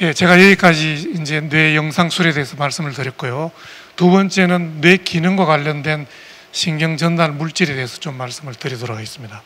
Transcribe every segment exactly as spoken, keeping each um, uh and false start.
예, 제가 여기까지 이제 뇌 영상술에 대해서 말씀을 드렸고요. 두 번째는 뇌 기능과 관련된 신경 전달 물질에 대해서 좀 말씀을 드리도록 하겠습니다.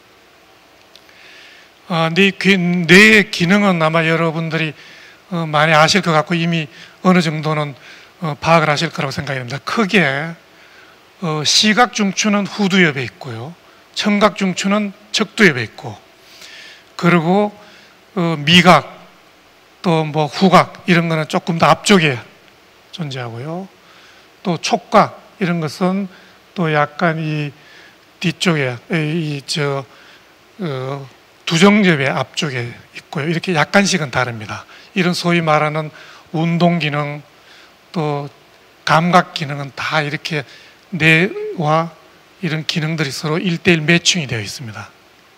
아, 뇌, 뇌의 기능은 아마 여러분들이 어, 많이 아실 것 같고 이미 어느 정도는 어, 파악을 하실 거라고 생각이 됩니다. 크게 어, 시각 중추는 후두엽에 있고요. 청각 중추는 척두엽에 있고, 그리고 어, 미각 또 뭐 후각 이런 거는 조금 더 앞쪽에 존재하고요. 또 촉각 이런 것은 또 약간 이 뒤쪽에 이 저 어, 두정엽의 앞쪽에 있고요. 이렇게 약간씩은 다릅니다. 이런 소위 말하는 운동 기능 또 감각 기능은 다 이렇게 뇌와 이런 기능들이 서로 일대일 매칭이 되어 있습니다.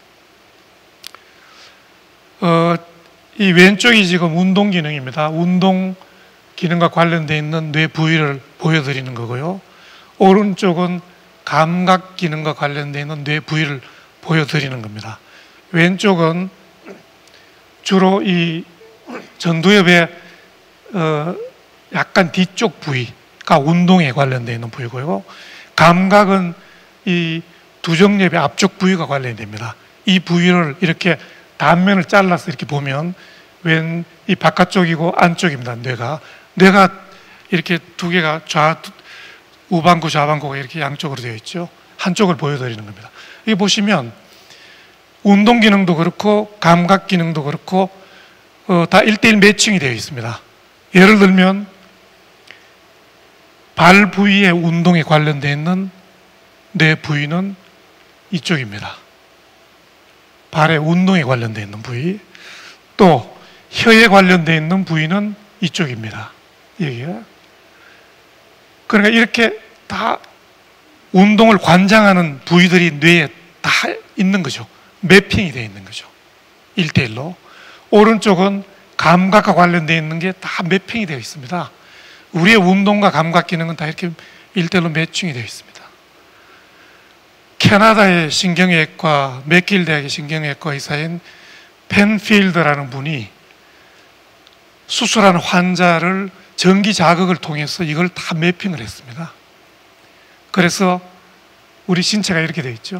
어, 이 왼쪽이 지금 운동 기능입니다. 운동 기능과 관련되어 있는 뇌 부위를 보여드리는 거고요. 오른쪽은 감각 기능과 관련되어 있는 뇌 부위를 보여드리는 겁니다. 왼쪽은 주로 이 전두엽의 어, 약간 뒤쪽 부위가 운동에 관련되어 있는 부위고요. 감각은 이 두정엽의 앞쪽 부위가 관련됩니다. 이 부위를 이렇게 단면을 잘라서 이렇게 보면 왼 이 바깥쪽이고 안쪽입니다. 뇌가 뇌가 이렇게 두 개가 좌 우방구 좌방구가 이렇게 양쪽으로 되어 있죠. 한쪽을 보여드리는 겁니다. 여기 보시면 운동 기능도 그렇고 감각 기능도 그렇고 어, 다 일대일 매칭이 되어 있습니다. 예를 들면 발 부위의 운동에 관련되어 있는 뇌 부위는 이쪽입니다. 발의 운동에 관련되어 있는 부위. 또 혀에 관련되어 있는 부위는 이쪽입니다. 여기가. 그러니까 이렇게 다 운동을 관장하는 부위들이 뇌에 다 있는 거죠. 매핑이 되어 있는 거죠. 일대일로. 오른쪽은 감각과 관련되어 있는 게 다 매핑이 되어 있습니다. 우리의 운동과 감각 기능은 다 이렇게 일대일로 매칭이 되어 있습니다. 캐나다의 신경외과, 맥길 대학의 신경외과 의사인 펜필드라는 분이 수술하는 환자를 전기 자극을 통해서 이걸 다 매핑을 했습니다. 그래서 우리 신체가 이렇게 되어 있죠.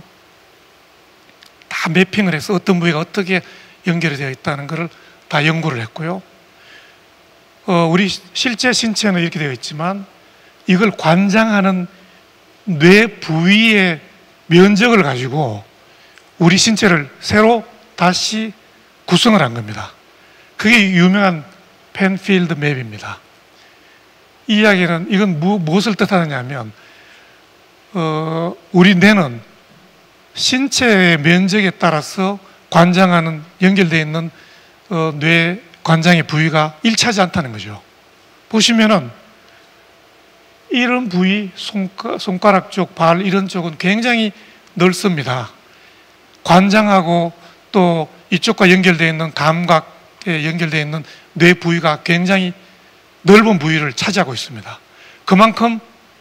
다 매핑을 해서 어떤 부위가 어떻게 연결이 되어 있다는 것을 다 연구를 했고요. 어, 우리 실제 신체는 이렇게 되어 있지만 이걸 관장하는 뇌 부위의 면적을 가지고 우리 신체를 새로 다시 구성을 한 겁니다. 그게 유명한 펜필드 맵입니다. 이 이야기는 이건 무, 무엇을 뜻하느냐 하면 어, 우리 뇌는 신체의 면적에 따라서 관장하는 연결되어 있는 어, 뇌 관장의 부위가 일치하지 않다는 거죠. 보시면은 이런 부위, 손가, 손가락 쪽, 발 이런 쪽은 굉장히 넓습니다. 관장하고 또 이쪽과 연결되어 있는 감각에 연결되어 있는 뇌 부위가 굉장히 넓은 부위를 차지하고 있습니다. 그만큼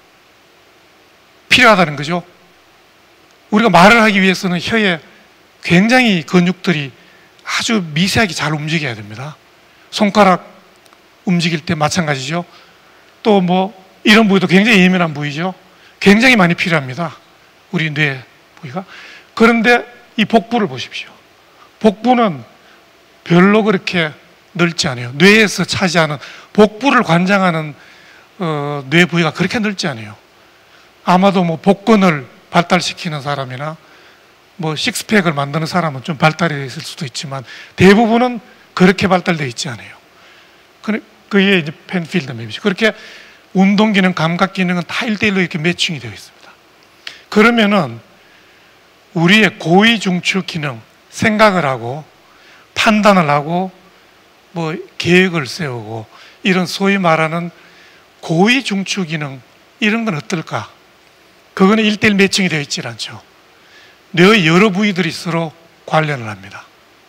필요하다는 거죠. 우리가 말을 하기 위해서는 혀에 굉장히 근육들이 아주 미세하게 잘 움직여야 됩니다. 손가락 움직일 때 마찬가지죠. 또 뭐 이런 부위도 굉장히 예민한 부위죠. 굉장히 많이 필요합니다. 우리 뇌 부위가. 그런데 이 복부를 보십시오. 복부는 별로 그렇게 넓지 않아요. 뇌에서 차지하는 복부를 관장하는 어, 뇌 부위가 그렇게 넓지 않아요. 아마도 뭐 복근을 발달시키는 사람이나 뭐 식스팩을 만드는 사람은 좀 발달이 있을 수도 있지만 대부분은 그렇게 발달되어 있지 않아요. 그게 이제 펜필드 맵이죠. 그렇게 운동 기능, 감각 기능은 다 일대일로 이렇게 매칭이 되어 있습니다. 그러면은 우리의 고위 중추 기능, 생각을 하고 판단을 하고 뭐 계획을 세우고 이런 소위 말하는 고위 중추 기능 이런 건 어떨까? 그거는 일대일 매칭이 되어 있지 않죠. 뇌의 여러 부위들이 서로 관련을 합니다.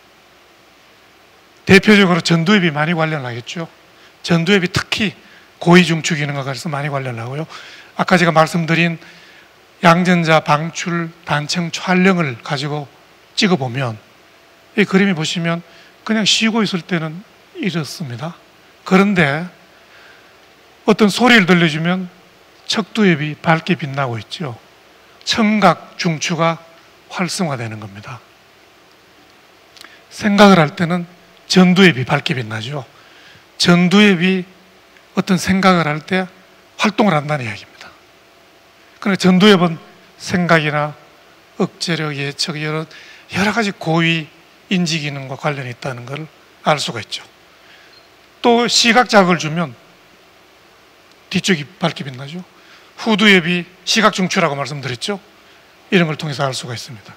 대표적으로 전두엽이 많이 관련하겠죠. 전두엽이 특히 고위중추 기능과 관련해서 많이 관련하고요. 아까 제가 말씀드린 양전자 방출 단층 촬영을 가지고 찍어보면 이 그림이 보시면 그냥 쉬고 있을 때는 이렇습니다. 그런데 어떤 소리를 들려주면 척두엽이 밝게 빛나고 있죠. 청각 중추가 활성화되는 겁니다. 생각을 할 때는 전두엽이 밝게 빛나죠. 전두엽이 어떤 생각을 할 때 활동을 한다는 이야기입니다. 그러니까 전두엽은 생각이나 억제력, 예측, 여러, 여러 가지 고위 인지 기능과 관련이 있다는 걸 알 수가 있죠. 또 시각 자극을 주면 뒤쪽이 밝게 빛나죠. 후두엽이 시각 중추라고 말씀드렸죠. 이런 걸 통해서 알 수가 있습니다.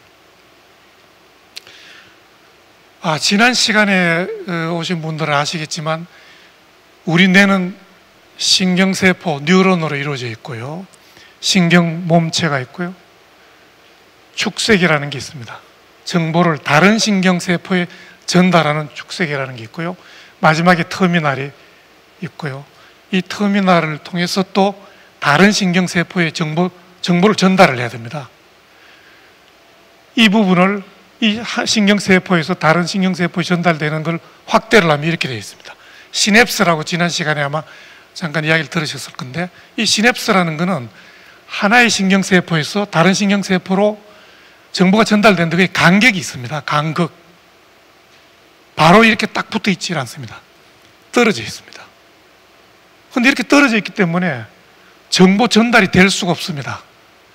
아, 지난 시간에 오신 분들은 아시겠지만 우리 뇌는 신경세포, 뉴런으로 이루어져 있고요. 신경 몸체가 있고요. 축색이라는 게 있습니다. 정보를 다른 신경세포에 전달하는 축색이라는 게 있고요. 마지막에 터미널이 있고요. 이 터미널을 통해서 또 다른 신경세포에 정보, 정보를 전달을 해야 됩니다. 이 부분을 이 신경세포에서 다른 신경세포에 전달되는 걸 확대를 하면 이렇게 되어 있습니다. 시냅스라고 지난 시간에 아마 잠깐 이야기를 들으셨을 건데, 이 시냅스라는 것은 하나의 신경세포에서 다른 신경세포로 정보가 전달되는데 그게 간격이 있습니다. 간격. 바로 이렇게 딱 붙어 있지 않습니다. 떨어져 있습니다. 그런데 이렇게 떨어져 있기 때문에 정보 전달이 될 수가 없습니다.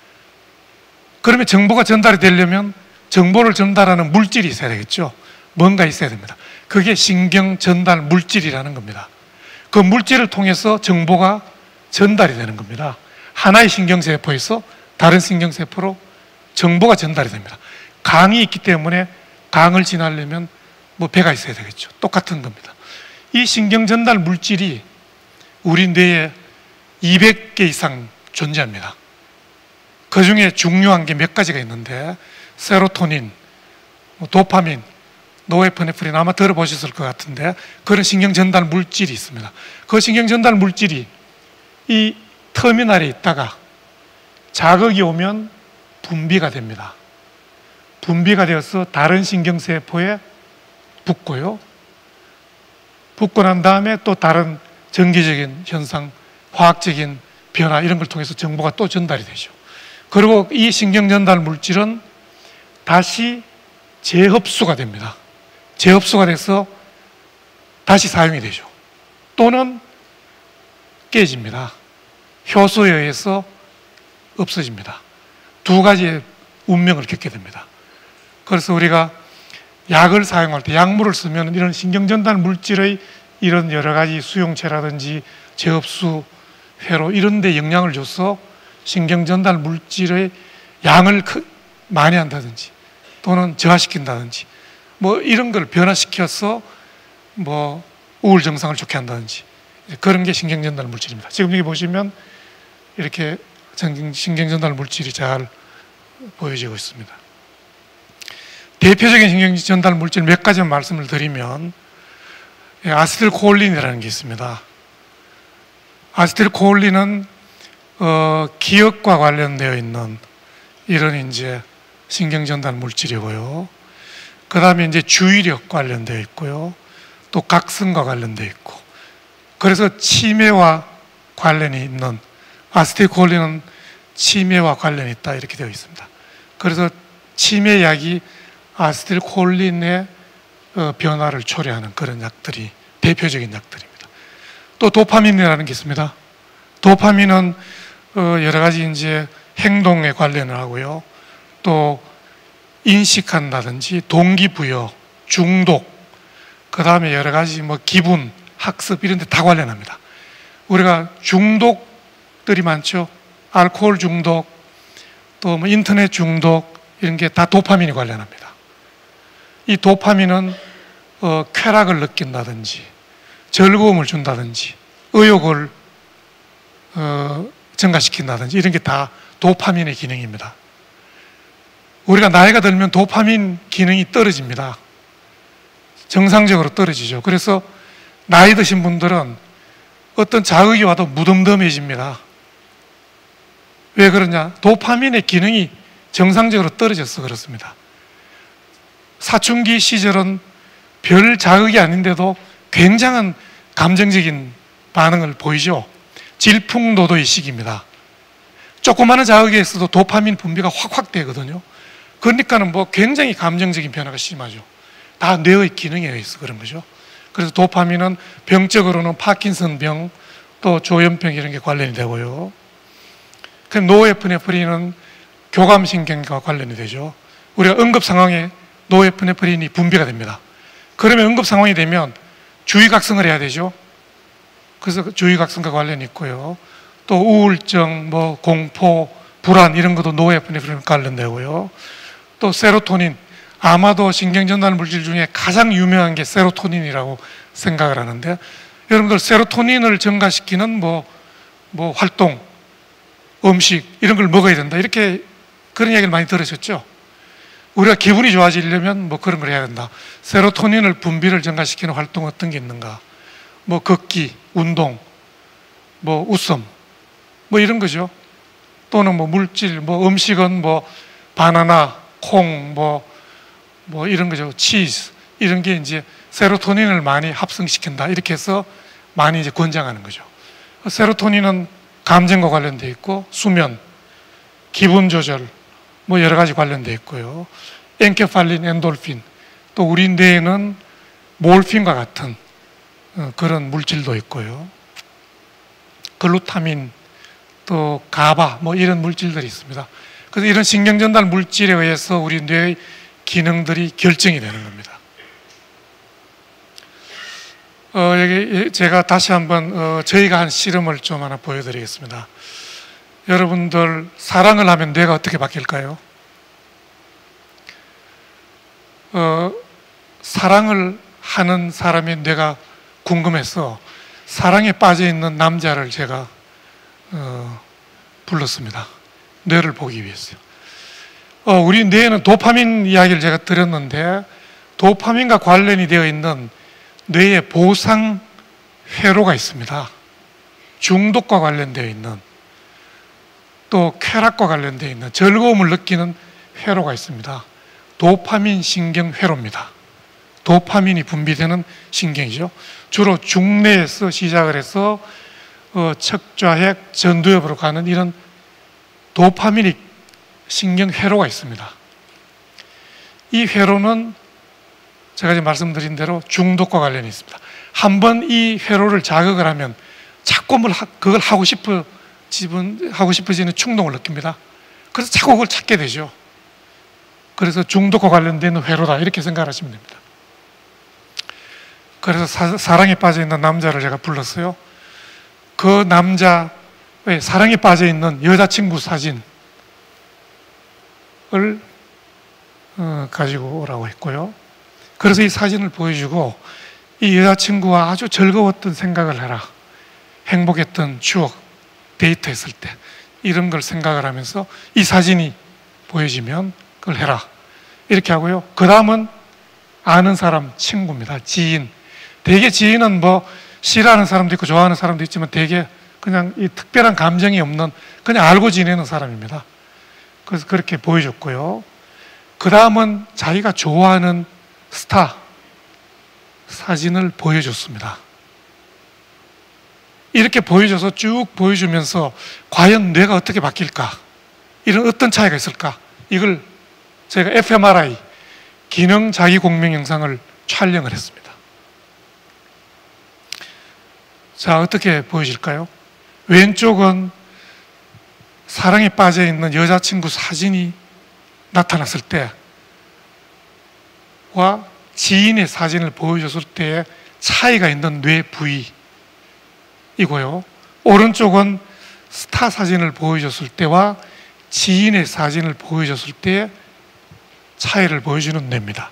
그러면 정보가 전달이 되려면 정보를 전달하는 물질이 있어야 되겠죠. 뭔가 있어야 됩니다. 그게 신경 전달 물질이라는 겁니다. 그 물질을 통해서 정보가 전달이 되는 겁니다. 하나의 신경세포에서 다른 신경세포로 정보가 전달이 됩니다. 강이 있기 때문에 강을 지나려면 뭐 배가 있어야 되겠죠. 똑같은 겁니다. 이 신경 전달 물질이 우리 뇌에 이백 개 이상 존재합니다. 그 중에 중요한 게 몇 가지가 있는데, 세로토닌, 도파민, 노에프네프린 아마 들어보셨을 것 같은데 그런 신경 전달 물질이 있습니다. 그 신경 전달 물질이 이 터미널에 있다가 자극이 오면 분비가 됩니다. 분비가 되어서 다른 신경세포에 붙고요. 붙고 난 다음에 또 다른 전기적인 현상, 화학적인 변화 이런 걸 통해서 정보가 또 전달이 되죠. 그리고 이 신경 전달 물질은 다시 재흡수가 됩니다. 재흡수가 돼서 다시 사용이 되죠. 또는 깨집니다. 효소에 의해서 없어집니다. 두 가지의 운명을 겪게 됩니다. 그래서 우리가 약을 사용할 때, 약물을 쓰면 이런 신경전달 물질의 이런 여러 가지 수용체라든지 재흡수, 회로 이런 데 영향을 줘서 신경전달 물질의 양을 많이 한다든지 또는 저하시킨다든지 뭐 이런 걸 변화시켜서 뭐 우울 증상을 좋게 한다든지 그런 게 신경전달 물질입니다. 지금 여기 보시면 이렇게 신경전달 물질이 잘 보여지고 있습니다. 대표적인 신경전달 물질 몇 가지만 말씀을 드리면 아세틸콜린이라는 게 있습니다. 아세틸콜린은 어, 기억과 관련되어 있는 이런 이제 신경전달 물질이고요. 그 다음에 이제 주의력 관련되어 있고요. 또 각성과 관련되어 있고. 그래서 치매와 관련이 있는, 아세틸콜린은 치매와 관련이 있다 이렇게 되어 있습니다. 그래서 치매약이 아세틸콜린의 어, 변화를 초래하는 그런 약들이 대표적인 약들입니다. 또 도파민이라는 게 있습니다. 도파민은 어, 여러 가지 이제 행동에 관련을 하고요. 또 인식한다든지 동기부여, 중독, 그 다음에 여러 가지 뭐 기분, 학습 이런 데 다 관련합니다. 우리가 중독들이 많죠. 알코올 중독, 또 뭐 인터넷 중독 이런 게 다 도파민이 관련합니다. 이 도파민은 어, 쾌락을 느낀다든지 즐거움을 준다든지 의욕을 어, 증가시킨다든지 이런 게 다 도파민의 기능입니다. 우리가 나이가 들면 도파민 기능이 떨어집니다. 정상적으로 떨어지죠. 그래서 나이 드신 분들은 어떤 자극이 와도 무덤덤해집니다. 왜 그러냐? 도파민의 기능이 정상적으로 떨어져서 그렇습니다. 사춘기 시절은 별 자극이 아닌데도 굉장한 감정적인 반응을 보이죠. 질풍노도의 시기입니다. 조그마한 자극에서도 도파민 분비가 확확 되거든요. 그러니까는 뭐 굉장히 감정적인 변화가 심하죠. 다 뇌의 기능에 의해서 그런 거죠. 그래서 도파민은 병적으로는 파킨슨병, 또 조현병 이런 게 관련이 되고요. 그 노에프네프린은 교감신경과 관련이 되죠. 우리가 응급 상황에 노에프네프린이 분비가 됩니다. 그러면 응급 상황이 되면 주의각성을 해야 되죠. 그래서 주의각성과 관련이 있고요. 또 우울증, 뭐 공포, 불안 이런 것도 노에프네프린 관련되고요. 또 세로토닌, 아마도 신경전달 물질 중에 가장 유명한 게 세로토닌이라고 생각을 하는데, 여러분들 세로토닌을 증가시키는 뭐, 뭐 활동, 음식 이런 걸 먹어야 된다 이렇게 그런 이야기를 많이 들으셨죠? 우리가 기분이 좋아지려면 뭐 그런 걸 해야 된다. 세로토닌을 분비를 증가시키는 활동 어떤 게 있는가? 뭐 걷기, 운동, 뭐 웃음, 뭐 이런 거죠. 또는 뭐 물질, 뭐 음식은 뭐 바나나, 콩, 뭐, 뭐 이런 거죠. 치즈 이런 게 이제 세로토닌을 많이 합성시킨다 이렇게 해서 많이 이제 권장하는 거죠. 세로토닌은 감정과 관련되어 있고 수면, 기분 조절 뭐 여러 가지 관련되어 있고요. 엔케팔린, 엔돌핀, 또 우리 뇌에는 몰핀과 같은 그런 물질도 있고요. 글루타민, 또 가바 뭐 이런 물질들이 있습니다. 그래서 이런 신경전달 물질에 의해서 우리 뇌의 기능들이 결정이 되는 겁니다. 어, 여기 제가 다시 한번 어, 저희가 한 실험을 좀 하나 보여드리겠습니다. 여러분들 사랑을 하면 뇌가 어떻게 바뀔까요? 어, 사랑을 하는 사람의 뇌가 궁금해서 사랑에 빠져 있는 남자를 제가 어, 불렀습니다. 뇌를 보기 위해서요. 어, 우리 뇌에는 도파민 이야기를 제가 드렸는데, 도파민과 관련이 되어 있는 뇌에 보상 회로가 있습니다. 중독과 관련되어 있는, 또 쾌락과 관련되어 있는 즐거움을 느끼는 회로가 있습니다. 도파민 신경 회로입니다. 도파민이 분비되는 신경이죠. 주로 중뇌에서 시작을 해서 어, 척좌핵, 전두엽으로 가는 이런 도파민이 신경 회로가 있습니다. 이 회로는 제가 지금 말씀드린 대로 중독과 관련이 있습니다. 한번 이 회로를 자극을 하면 자꾸 뭘 그걸 하고 싶어 지분 하고 싶어지는 충동을 느낍니다. 그래서 자꾸 그걸 찾게 되죠. 그래서 중독과 관련된 회로다 이렇게 생각하시면 됩니다. 그래서 사, 사랑에 빠져 있는 남자를 제가 불렀어요. 그 남자의 사랑에 빠져 있는 여자친구 사진을 어, 가지고 오라고 했고요. 그래서 이 사진을 보여주고 이 여자친구와 아주 즐거웠던 생각을 해라. 행복했던 추억, 데이트했을 때 이런 걸 생각을 하면서 이 사진이 보여지면 그걸 해라. 이렇게 하고요. 그 다음은 아는 사람, 친구입니다. 지인. 대개 지인은 뭐 싫어하는 사람도 있고 좋아하는 사람도 있지만 대개 그냥 이 특별한 감정이 없는 그냥 알고 지내는 사람입니다. 그래서 그렇게 보여줬고요. 그 다음은 자기가 좋아하는 스타 사진을 보여줬습니다. 이렇게 보여줘서 쭉 보여주면서 과연 뇌가 어떻게 바뀔까? 이런 어떤 차이가 있을까? 이걸 제가 에프엠알아이 기능 자기 공명 영상을 촬영을 했습니다. 자, 어떻게 보여질까요? 왼쪽은 사랑에 빠져 있는 여자친구 사진이 나타났을 때와 지인의 사진을 보여줬을 때의 차이가 있는 뇌 부위이고요. 오른쪽은 스타 사진을 보여줬을 때와 지인의 사진을 보여줬을 때의 차이를 보여주는 뇌입니다.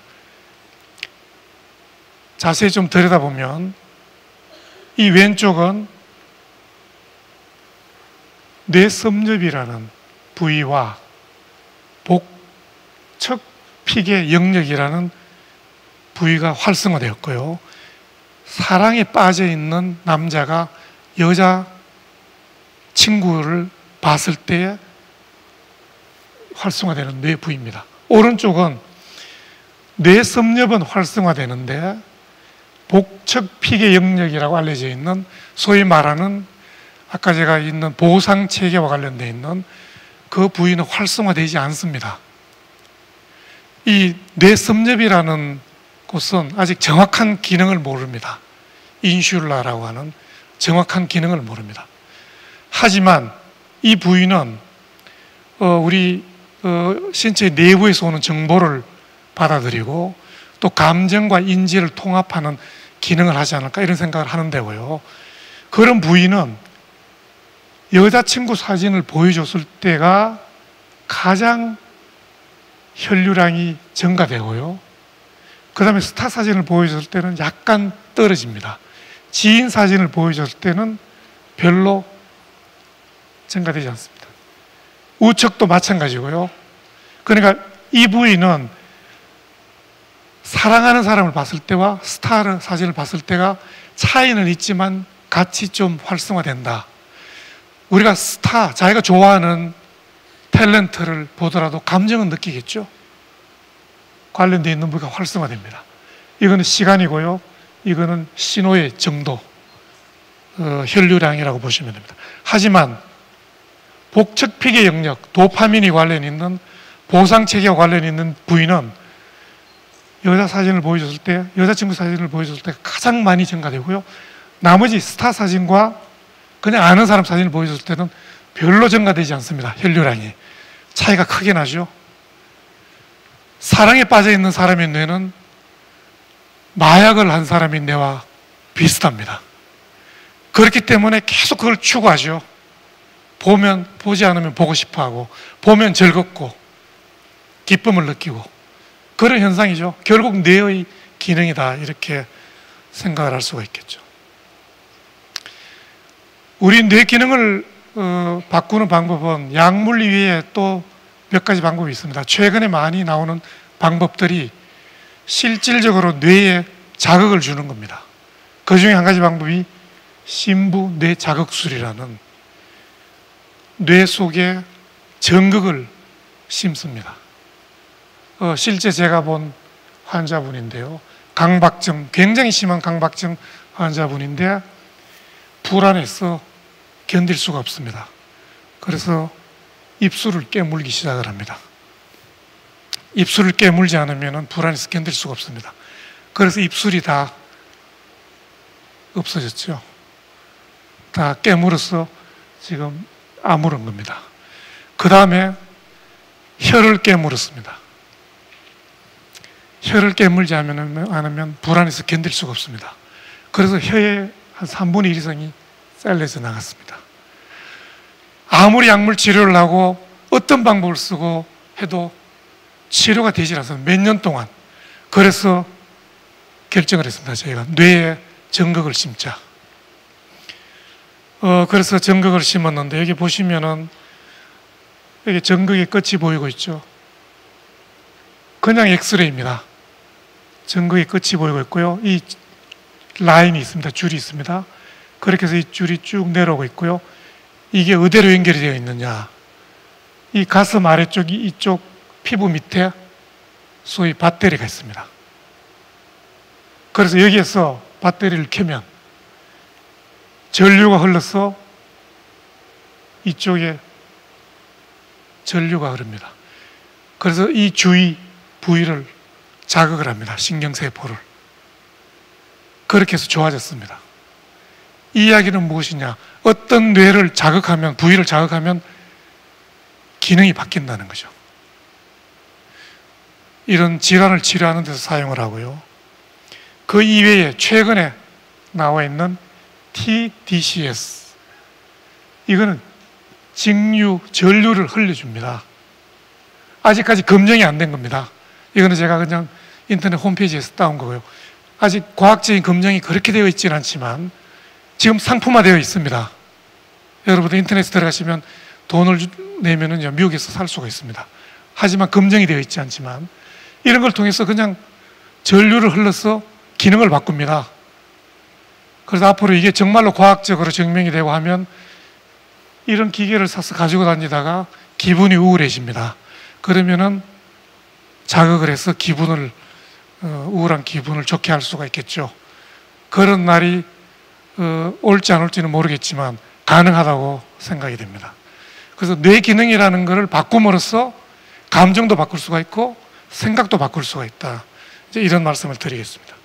자세히 좀 들여다보면 이 왼쪽은 뇌섭렵이라는 부위와 복척피계 영역이라는 부위가 활성화되었고요. 사랑에 빠져 있는 남자가 여자 친구를 봤을 때 활성화되는 뇌 부위입니다. 오른쪽은 뇌섭렵은 활성화되는데 복척피계 영역이라고 알려져 있는 소위 말하는 아까 제가 있는 보상체계와 관련되어 있는 그 부위는 활성화되지 않습니다. 이 뇌섭렵이라는 곳은 아직 정확한 기능을 모릅니다. 인슐라라고 하는 정확한 기능을 모릅니다. 하지만 이 부위는 우리 신체 내부에서 오는 정보를 받아들이고 또 감정과 인지를 통합하는 기능을 하지 않을까 이런 생각을 하는데고요. 그런 부위는 여자친구 사진을 보여줬을 때가 가장 혈류량이 증가되고요. 그 다음에 스타 사진을 보여줬을 때는 약간 떨어집니다. 지인 사진을 보여줬을 때는 별로 증가되지 않습니다. 우측도 마찬가지고요. 그러니까 이 부위는 사랑하는 사람을 봤을 때와 스타 사진을 봤을 때가 차이는 있지만 같이 좀 활성화된다. 우리가 스타, 자기가 좋아하는 탤런트를 보더라도 감정은 느끼겠죠. 관련되어 있는 부위가 활성화됩니다. 이거는 시간이고요. 이거는 신호의 정도, 어, 혈류량이라고 보시면 됩니다. 하지만 복척피계 영역, 도파민이 관련 있는 보상체계와 관련 있는 부위는 여자 사진을 보여줬을 때, 여자친구 사진을 보여줬을 때 가장 많이 증가되고요. 나머지 스타 사진과 그냥 아는 사람 사진을 보여줬을 때는 별로 증가되지 않습니다. 혈류량이. 차이가 크게 나죠. 사랑에 빠져 있는 사람의 뇌는 마약을 한 사람의 뇌와 비슷합니다. 그렇기 때문에 계속 그걸 추구하죠. 보면, 보지 않으면 보고 싶어 하고, 보면 즐겁고, 기쁨을 느끼고, 그런 현상이죠. 결국 뇌의 기능이다. 이렇게 생각을 할 수가 있겠죠. 우리 뇌 기능을 어, 바꾸는 방법은 약물 이외에 또 몇 가지 방법이 있습니다. 최근에 많이 나오는 방법들이 실질적으로 뇌에 자극을 주는 겁니다. 그 중에 한 가지 방법이 심부 뇌 자극술이라는 뇌 속에 전극을 심습니다. 어, 실제 제가 본 환자분인데요. 강박증, 굉장히 심한 강박증 환자분인데 불안해서 견딜 수가 없습니다. 그래서 입술을 깨물기 시작을 합니다. 입술을 깨물지 않으면 불안해서 견딜 수가 없습니다. 그래서 입술이 다 없어졌죠. 다 깨물어서 지금 아무런 겁니다. 그 다음에 혀를 깨물었습니다. 혀를 깨물지 않으면 불안해서 견딜 수가 없습니다. 그래서 혀의 한 삼분의 일 이상이 잘려져 나갔습니다. 아무리 약물 치료를 하고 어떤 방법을 쓰고 해도 치료가 되지 않아서 몇 년 동안. 그래서 결정을 했습니다. 저희가 뇌에 전극을 심자. 어, 그래서 전극을 심었는데 여기 보시면은 여기 전극의 끝이 보이고 있죠. 그냥 엑스레이입니다. 전극의 끝이 보이고 있고요. 이 라인이 있습니다. 줄이 있습니다. 그렇게 해서 이 줄이 쭉 내려오고 있고요. 이게 어디로 연결이 되어 있느냐. 이 가슴 아래쪽이 이쪽 피부 밑에 소위 밧데리가 있습니다. 그래서 여기에서 밧데리를 켜면 전류가 흘러서 이쪽에 전류가 흐릅니다. 그래서 이 주위 부위를 자극을 합니다. 신경세포를. 그렇게 해서 좋아졌습니다. 이 이야기는 무엇이냐? 어떤 뇌를 자극하면, 부위를 자극하면 기능이 바뀐다는 거죠. 이런 질환을 치료하는 데서 사용을 하고요. 그 이외에 최근에 나와 있는 티 디 씨 에스. 이거는 직류, 전류를 흘려줍니다. 아직까지 검증이 안 된 겁니다. 이거는 제가 그냥 인터넷 홈페이지에서 따온 거고요. 아직 과학적인 검증이 그렇게 되어 있지는 않지만 지금 상품화되어 있습니다. 여러분들 인터넷에 들어가시면 돈을 내면은 미국에서 살 수가 있습니다. 하지만 검증이 되어 있지 않지만 이런 걸 통해서 그냥 전류를 흘러서 기능을 바꿉니다. 그래서 앞으로 이게 정말로 과학적으로 증명이 되고 하면 이런 기계를 사서 가지고 다니다가 기분이 우울해집니다. 그러면은 자극을 해서 기분을, 어, 우울한 기분을 좋게 할 수가 있겠죠. 그런 날이 어, 올지 안 올지는 모르겠지만 가능하다고 생각이 됩니다. 그래서 뇌 기능이라는 것을 바꿈으로써 감정도 바꿀 수가 있고 생각도 바꿀 수가 있다. 이제 이런 말씀을 드리겠습니다.